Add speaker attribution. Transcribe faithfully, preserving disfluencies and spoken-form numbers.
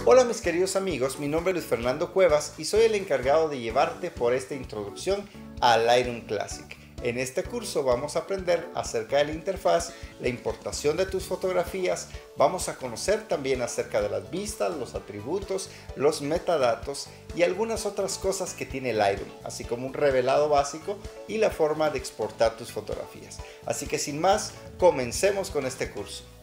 Speaker 1: Hola mis queridos amigos, mi nombre es Luis Fernando Cuevas y soy el encargado de llevarte por esta introducción a Lightroom Classic. En este curso vamos a aprender acerca de la interfaz, la importación de tus fotografías, vamos a conocer también acerca de las vistas, los atributos, los metadatos y algunas otras cosas que tiene Lightroom, así como un revelado básico y la forma de exportar tus fotografías. Así que sin más, comencemos con este curso.